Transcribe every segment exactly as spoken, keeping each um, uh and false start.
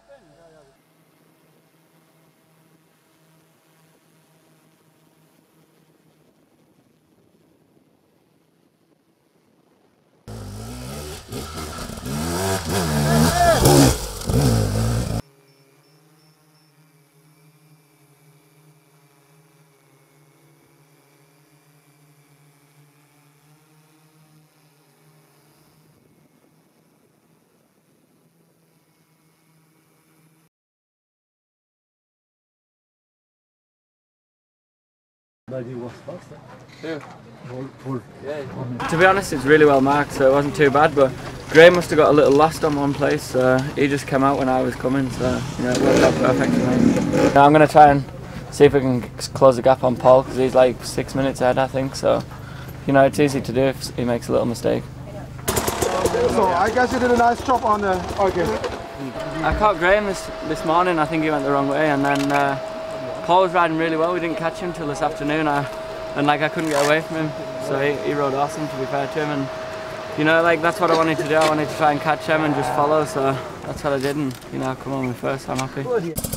To be honest, it's really well marked, so it wasn't too bad, but Gray must have got a little lost on one place. Uh, he just came out when I was coming, so you know, it worked out perfect for me. Now I'm going to try and see if we can close the gap on Paul, because he's like six minutes ahead, I think, so you know, it's easy to do if he makes a little mistake. So I guess you did a nice job on the... Okay. I caught Graham this, this morning. I think he went the wrong way, and then uh, Paul was riding really well. We didn't catch him till this afternoon, I, and like I couldn't get away from him, so he, he rode awesome, to be fair to him. And you know, like that's what I wanted to do. I wanted to try and catch him and just follow, so that's what I did. And you know, come on with first, I'm happy.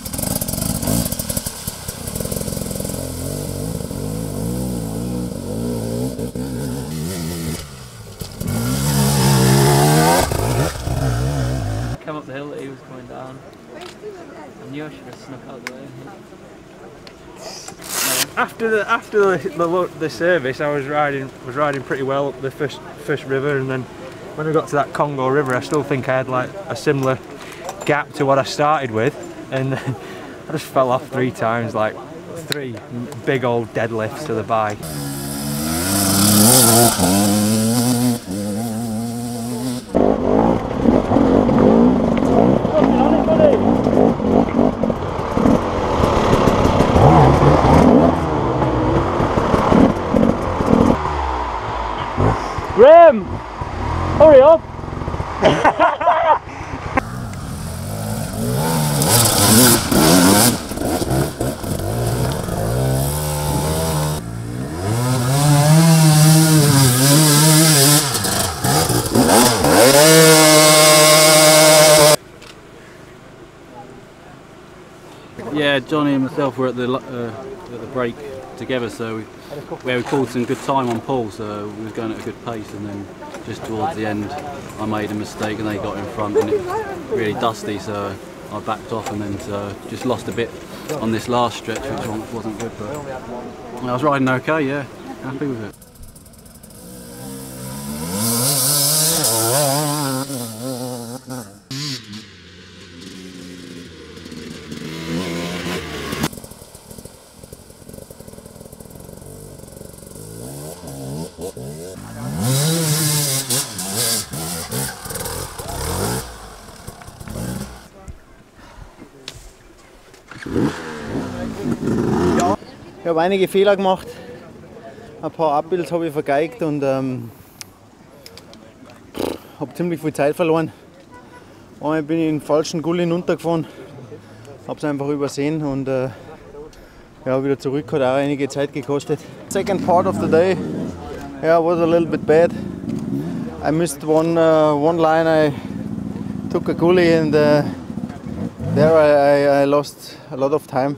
Came up the hill that he was coming down. I knew I should have snuck out the way. After the after the, the the service, I was riding was riding pretty well up the first first river, and then when I got to that Congo River, I still think I had like a similar gap to what I started with, and I just fell off three times, like three big old deadlifts to the bike. Graham! Hurry up! Yeah, Johnny and myself were at the uh, at the break together, so we, where we called some good time on Paul, so we was going at a good pace, and then just towards the end I made a mistake and they got in front, and it was really dusty, so I backed off and then uh, just lost a bit on this last stretch, which wasn't good, but I was riding okay, yeah, happy with it. Ich habe einige Fehler gemacht, ein paar Abbilds habe ich vergeigt und ähm, habe ziemlich viel Zeit verloren. Einmal bin ich in den falschen Gully hinuntergefahren, habe es einfach übersehen und äh, ja, wieder zurück hat auch einige Zeit gekostet. Second part of the day, yeah, was a little bit bad. I missed one uh, one line. I took a gully and uh, there I, I, I lost a lot of time.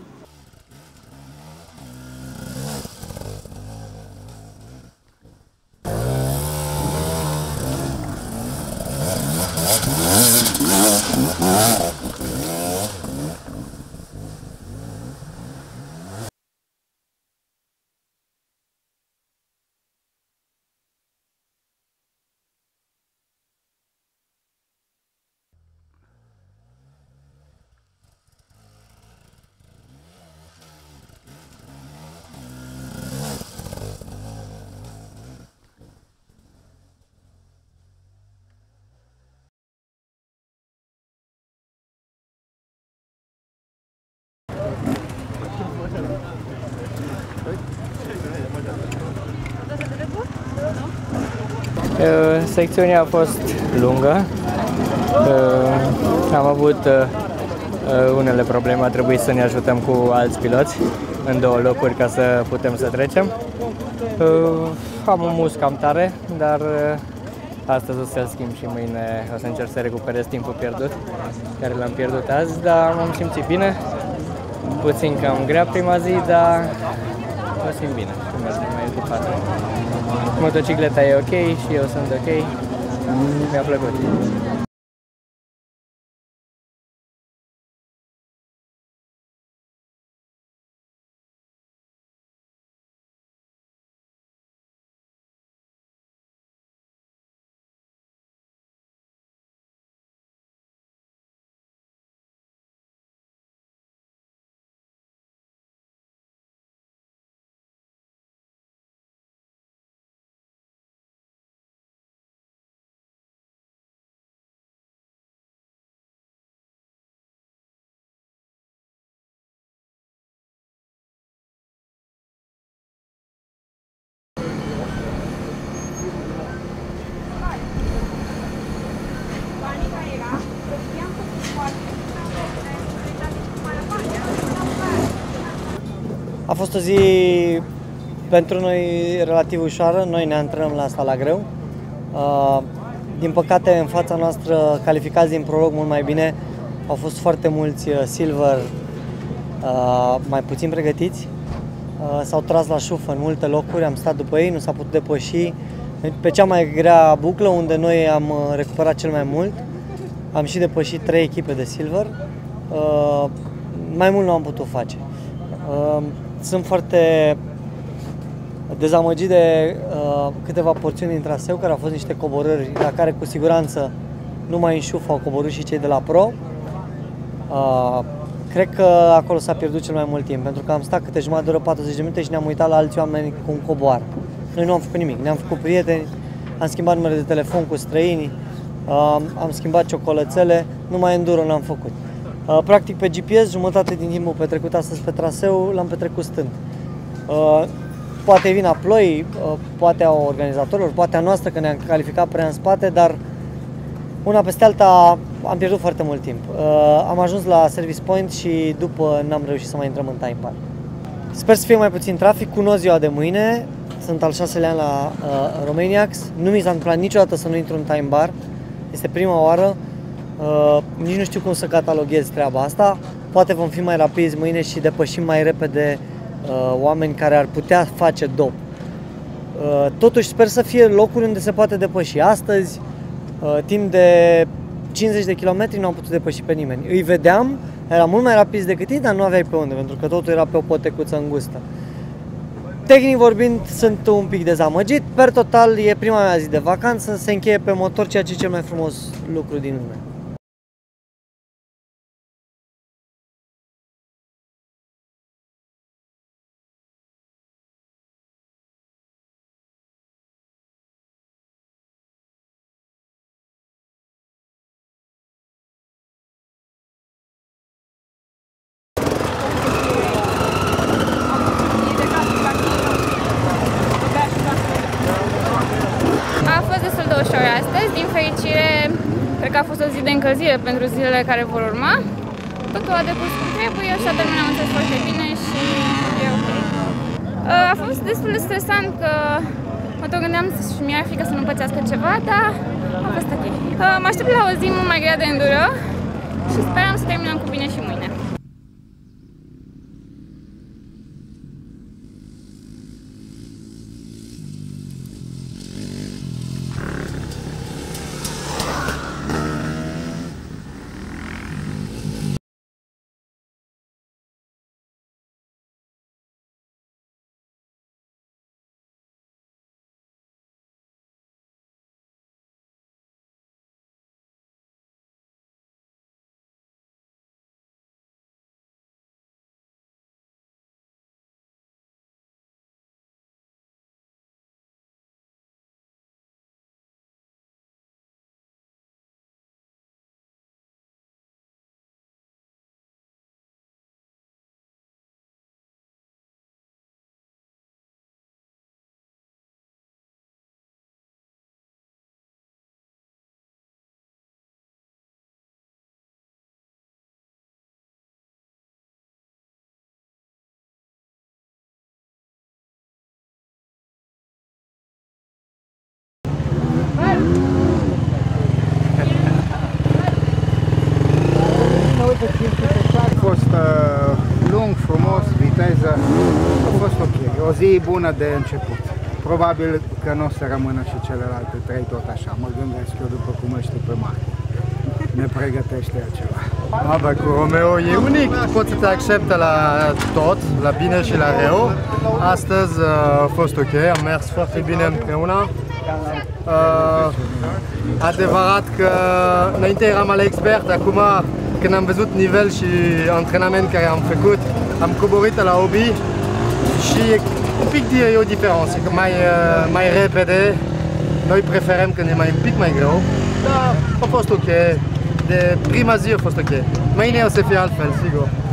Secțiunea a fost lungă, am avut unele probleme, a trebuit să ne ajutăm cu alți piloți în două locuri ca să putem să trecem. Am un mus cam tare, dar astăzi o să-l schimb și mâine o să încerc să recuperez timpul pierdut, care l-am pierdut azi, dar m-am simțit bine. Puțin cam grea prima zi, dar mă simt bine și mergem mai departe. Motocicleta e ok și eu sunt ok, mi-a plăcut. A fost o zi pentru noi relativ ușoară, noi ne antrenăm la asta la greu. Din păcate, în fața noastră, calificați din prolog mult mai bine, au fost foarte mulți silver mai puțin pregătiți. S-au tras la șufă în multe locuri, am stat după ei, nu s-a putut depăși. Pe cea mai grea buclă, unde noi am recuperat cel mai mult, am și depășit trei echipe de silver. Mai mult nu am putut face. Sunt foarte dezamăgit de uh, câteva porțiuni din traseu, care au fost niște coborâri la care cu siguranță numai în șuf au coborât și cei de la Pro. Uh, cred că acolo s-a pierdut cel mai mult timp, pentru că am stat câte jumătate de oră, patruzeci de minute și ne-am uitat la alți oameni cum coboară. Noi nu am făcut nimic, ne-am făcut prieteni, am schimbat numere de telefon cu străinii, uh, am schimbat ciocolățele, numai enduro n-am făcut. Uh, practic pe G P S, jumătate din timpul petrecut astăzi pe traseu l-am petrecut stând. Uh, poate vina ploii, uh, poate a organizatorilor, poate a noastră că ne-am calificat prea în spate, dar una peste alta am pierdut foarte mult timp. Uh, am ajuns la service point și după n-am reușit să mai intrăm în time bar. Sper să fie mai puțin trafic, cunosc ziua de mâine, sunt al șaselea an la uh, Romaniacs, nu mi s-a întâmplat niciodată să nu intru în time bar, este prima oară. Uh, nici nu știu cum să cataloghez treaba asta, poate vom fi mai rapizi mâine și depășim mai repede uh, oameni care ar putea face dop. Uh, totuși sper să fie locuri unde se poate depăși. Astăzi, uh, timp de cincizeci de kilometri, nu am putut depăși pe nimeni. Îi vedeam, era mult mai rapizi decât ei, dar nu aveai pe unde, pentru că totul era pe o potecuță îngustă. Tehnic vorbind, sunt un pic dezamăgit. Per total, e prima mea zi de vacanță, se încheie pe motor, ceea ce e cel mai frumos lucru din lume. A fost destul de ușor astăzi, din fericire, cred că a fost o zi de încălzire pentru zilele care vor urma. Totul a decurs cum trebuie și toată lumea a înțeles foarte bine și e ok. A fost destul de stresant că mă tot gândeam și mi-ar frică să nu pățească ceva, dar a fost ok. Mă aștept la o zi mult mai grea de enduro și sperăm să terminăm cu bine și mâine. A fost uh, lung, frumos, viteză, a fost ok. O zi bună de început. Probabil că nu o să rămână și celelalte trei tot așa. Mă gândesc eu după cum îl știu pe Marc. Ne pregătește ceva. Ah, bah, cu Romeo e unic, poți să te accepte la tot, la bine și la rău. Astăzi uh, a fost ok, am mers foarte bine împreună. Uh, adevărat că înainte eram al expert, acum când am văzut nivel și antrenament care am făcut, am coborât la hobby și un pic de e o diferență, că mai, mai repede, noi preferăm când e mai un pic mai greu, dar a fost ok, de prima zi a fost ok. Mâine o să fie altfel, sigur.